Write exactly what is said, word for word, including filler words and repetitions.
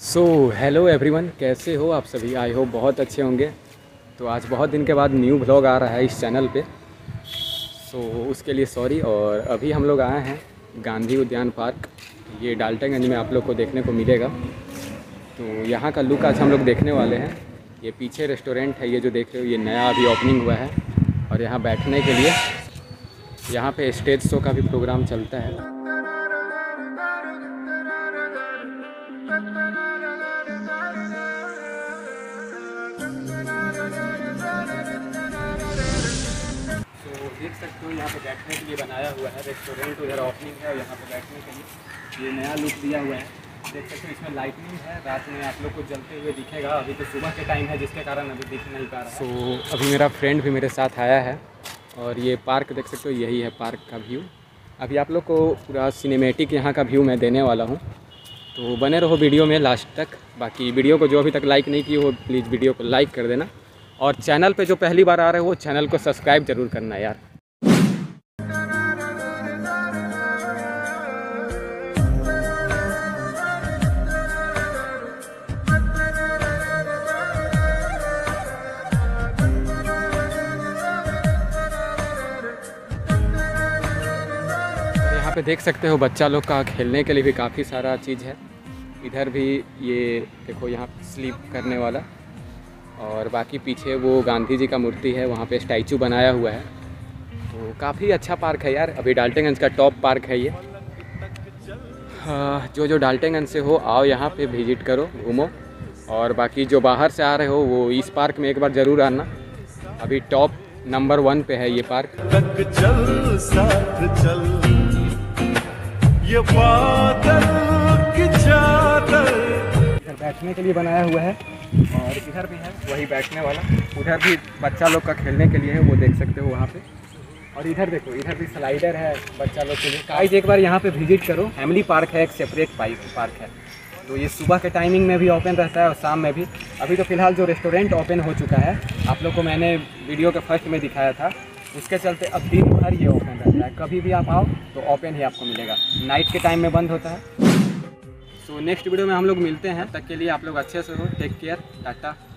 So hello everyone, कैसे हो आप सभी। आई होप बहुत अच्छे होंगे। तो आज बहुत दिन के बाद न्यू व्लॉग आ रहा है इस चैनल पे। सो so, उसके लिए सॉरी। और अभी हम लोग आए हैं गांधी उद्यान पार्क। ये डाल्टनगंज में आप लोग को देखने को मिलेगा। तो यहाँ का लुक आज हम लोग देखने वाले हैं। ये पीछे रेस्टोरेंट है, ये जो देख रहे हो, ये नया अभी ओपनिंग हुआ है। और यहाँ बैठने के लिए यहाँ पे स्टेज शो का भी प्रोग्राम चलता है। देख सकते हो यहाँ पे बैठने के लिए बनाया हुआ है रेस्टोरेंट। उधर ओपनिंग है और यहाँ पे बैठने के लिए ये नया लुक दिया हुआ है। देख सकते हो इसमें लाइटनिंग है, रात में आप लोग को जलते हुए दिखेगा। अभी तो सुबह के टाइम है जिसके कारण अभी दिख नहीं पा रहा है। सो so, अभी मेरा फ्रेंड भी मेरे साथ आया है और ये पार्क देख सकते हो, यही है पार्क का व्यू। अभी आप लोग को पूरा सिनेमेटिक यहाँ का व्यू मैं देने वाला हूँ, तो बने रहो वीडियो में लास्ट तक। बाकी वीडियो को जो अभी तक लाइक नहीं किए हो प्लीज़ वीडियो को लाइक कर देना। और चैनल पे जो पहली बार आ रहे हो वो चैनल को सब्सक्राइब ज़रूर करना यार। यहाँ पे देख सकते हो बच्चा लोग का खेलने के लिए भी काफ़ी सारा चीज़ है। इधर भी ये देखो, यहाँ स्लीप करने वाला। और बाकी पीछे वो गांधी जी का मूर्ति है, वहाँ पे स्टैचू बनाया हुआ है। तो काफ़ी अच्छा पार्क है यार। अभी डाल्टनगंज का टॉप पार्क है ये। हाँ, जो जो डाल्टनगंज से हो आओ यहाँ पे विजिट करो, घूमो। और बाकी जो बाहर से आ रहे हो वो इस पार्क में एक बार ज़रूर आना। अभी टॉप नंबर वन पे है ये पार्क। चल साथ चल, ये बादल की चादर। इधर बैठने के लिए बनाया हुआ है और इधर भी है वही बैठने वाला। उधर भी बच्चा लोग का खेलने के लिए है, वो देख सकते हो वहाँ पे। और इधर देखो, इधर भी स्लाइडर है बच्चा लोग के लिए। गाइस एक बार यहाँ पे विजिट करो। फैमिली पार्क है, एक सेपरेट पार्क है। तो ये सुबह के टाइमिंग में भी ओपन रहता है और शाम में भी। अभी तो फ़िलहाल जो रेस्टोरेंट ओपन हो चुका है, आप लोग को मैंने वीडियो के फर्स्ट में दिखाया था, उसके चलते अब दिन भर ये ओपन रहता है। कभी भी आप आओ तो ओपन ही आपको मिलेगा, नाइट के टाइम में बंद होता है। सो नेक्स्ट वीडियो में हम लोग मिलते हैं, तब तक के लिए आप लोग अच्छे से हो। Take care, Tata.